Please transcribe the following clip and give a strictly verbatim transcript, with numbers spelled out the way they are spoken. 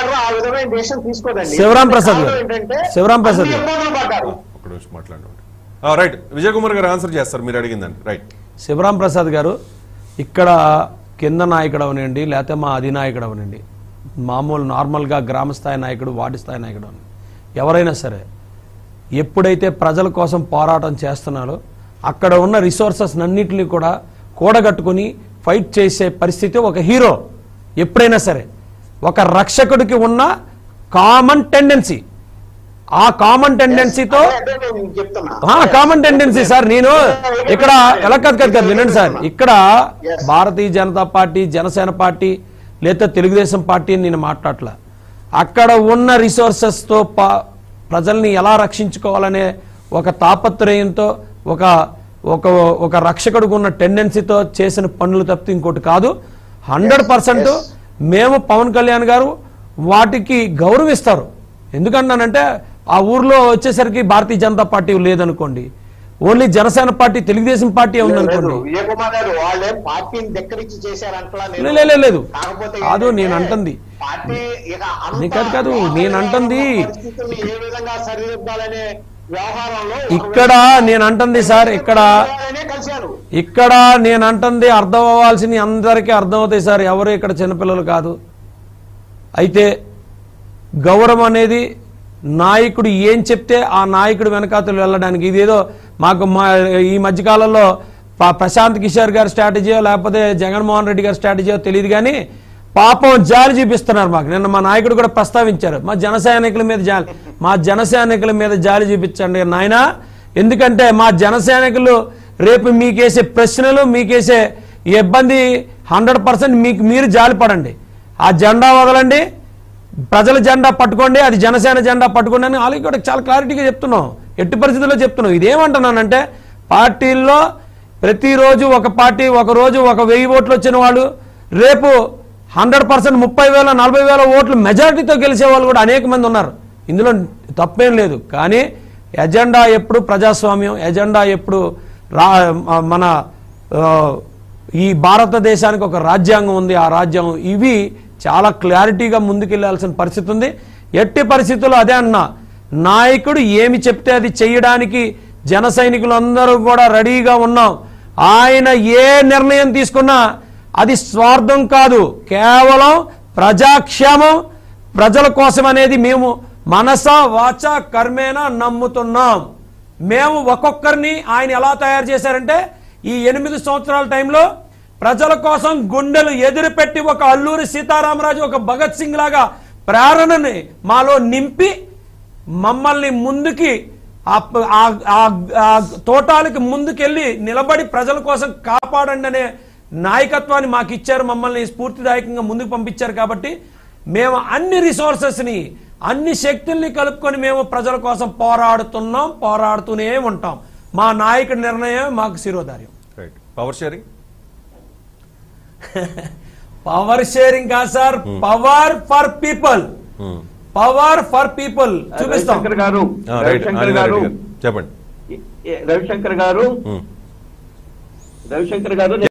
గారు ఆ విధమైన డెసిషన్ తీసుకోదండి. శివరాం ప్రసాద్ గారు ఏంటంటే శివరాం ప్రసాద్ గారు ఒక నిమిషం మాట్లాడండి. రైట్, విజయ్ కుమార్ గారు ఆన్సర్ చేస్తారు మీరు అడిగిందండి. రైట్, శివరాం ప్రసాద్ గారు, ఇక్కడ కింద నాయకుడు అవనండి, లేకపోతే మా అధినాయకుడు అవనండి, మామూలు నార్మల్గా గ్రామ స్థాయి నాయకుడు, వార్డు స్థాయి నాయకుడు అవనండి, ఎవరైనా సరే ఎప్పుడైతే ప్రజల కోసం పోరాటం చేస్తున్నారో అక్కడ ఉన్న రిసోర్సెస్ అన్నింటినీ కూడా కూడగట్టుకుని ఫైట్ చేసే పరిస్థితి ఒక హీరో ఎప్పుడైనా సరే, ఒక రక్షకుడికి ఉన్న కామన్ టెండెన్సీ, ఆ కామన్ టెండెన్సీతో కామన్ టెండెన్సీ సార్. నేను ఇక్కడ ఎలా కాదు కాదు కాదు వినండి సార్, ఇక్కడ భారతీయ జనతా పార్టీ, జనసేన పార్టీ లేదా తెలుగుదేశం పార్టీ అని నేను మాట్లాడలే. అక్కడ ఉన్న రిసోర్సెస్తో ప్రజల్ని ఎలా రక్షించుకోవాలనే ఒక తాపత్రయంతో, ఒక ఒక ఒక రక్షకుడికి ఉన్న టెండెన్సీతో చేసిన పనులు తప్పితే ఇంకోటి కాదు. హండ్రెడ్ పర్సెంట్ మేము పవన్ కళ్యాణ్ గారు వాటికి గౌరవిస్తారు. ఎందుకంటానంటే ఆ ఊర్లో వచ్చేసరికి భారతీయ జనతా పార్టీ లేదనుకోండి, only Janasena Party, Telugu Desam Party ఉందనుకోండి. లేదు కాదు, నేను అంటుంది కాదు కాదు నేను అంటుంది ఇక్కడ నేను అంటుంది సార్, ఇక్కడ ఇక్కడ నేను అంటుంది అర్థం అవ్వాల్సింది అందరికీ అర్థం అవుతాయి సార్, ఎవరు ఇక్కడ చిన్నపిల్లలు కాదు. అయితే గౌరవం అనేది నాయకుడు ఏం చెప్తే ఆ నాయకుడు వెనకాతలు వెళ్ళడానికి, ఇదేదో మాకు మా ఈ మధ్యకాలంలో ప్రశాంత్ కిషోర్ గారి స్ట్రాటజీయో లేకపోతే జగన్మోహన్ రెడ్డి గారి స్ట్రాటజీయో తెలియదు, కానీ పాపం జాలి చూపిస్తున్నారు మాకు. నిన్న మా నాయకుడు కూడా ప్రస్తావించారు, మా జన సైనికుల మీద జాలి, మా జన సైనికుల మీద జాలి చూపించండి నాయన. ఎందుకంటే మా జన సైనికులు రేపు మీకేసే ప్రశ్నలు, మీకేసే ఇబ్బంది హండ్రెడ్ పర్సెంట్ మీకు మీరు జాలి పడండి. ఆ జెండా వదలండి, ప్రజల జెండా పట్టుకోండి, అది జనసేన జెండా పట్టుకోండి అని వాళ్ళకి కూడా చాలా క్లారిటీగా చెప్తున్నాం, ఎట్టి పరిస్థితుల్లో చెప్తున్నాం. ఇదేమంటున్నానంటే పార్టీల్లో ప్రతిరోజు ఒక పార్టీ ఒక రోజు ఒక వెయ్యి ఓట్లు వచ్చిన వాళ్ళు రేపు హండ్రెడ్ పర్సెంట్ ముప్పై వేల నలభై వేల ఓట్లు మెజారిటీతో గెలిచే వాళ్ళు కూడా అనేక మంది ఉన్నారు. ఇందులో తప్పేం లేదు. కానీ ఎజెండా ఎప్పుడు ప్రజాస్వామ్యం, ఎజెండా ఎప్పుడు రా మన ఈ భారతదేశానికి ఒక రాజ్యాంగం ఉంది, ఆ రాజ్యాంగం ఇవి చాలా క్లారిటీగా ముందుకెళ్లాల్సిన పరిస్థితి ఉంది. ఎట్టి పరిస్థితుల్లో అదే అన్నా, నాయకుడు ఏమి చెప్తే అది చేయడానికి జన సైనికులందరూ కూడా రెడీగా ఉన్నాం. ఆయన ఏ నిర్ణయం తీసుకున్నా అది స్వార్థం కాదు, కేవలం ప్రజాక్షేమం, ప్రజల కోసం అనేది మేము మనస వాచ కర్మేన నమ్ముతున్నాం. మేము ఒక్కొక్కరిని ఆయన ఎలా తయారు చేశారంటే ఈ ఎనిమిది సంవత్సరాల టైంలో ప్రజల కోసం గుండెలు ఎదురుపెట్టి ఒక అల్లూరి సీతారామరాజు, ఒక భగత్ సింగ్ లాగా ప్రేరణని మాలో నింపి మమ్మల్ని ముందుకి ఆ తోటాలకి ముందుకెళ్ళి నిలబడి ప్రజల కోసం కాపాడండి అనే నాయకత్వాన్ని మాకు ఇచ్చారు, మమ్మల్ని స్ఫూర్తిదాయకంగా ముందుకు పంపించారు. కాబట్టి మేము అన్ని రిసోర్సెస్ని, అన్ని శక్తుల్ని కలుపుకొని మేము ప్రజల కోసం పోరాడుతున్నాం, పోరాడుతూనే ఉంటాం. మా నాయకుడి నిర్ణయం మాకు శిరోధార్యం. పవర్ షేరింగ్ పవర్ షేరింగ్ కాదు sir, power for people, power for people చూపిస్తాం. గారు రవిశంకర్ గారు చెప్పండి. రవిశంకర్ గారు రవిశంకర్ గారు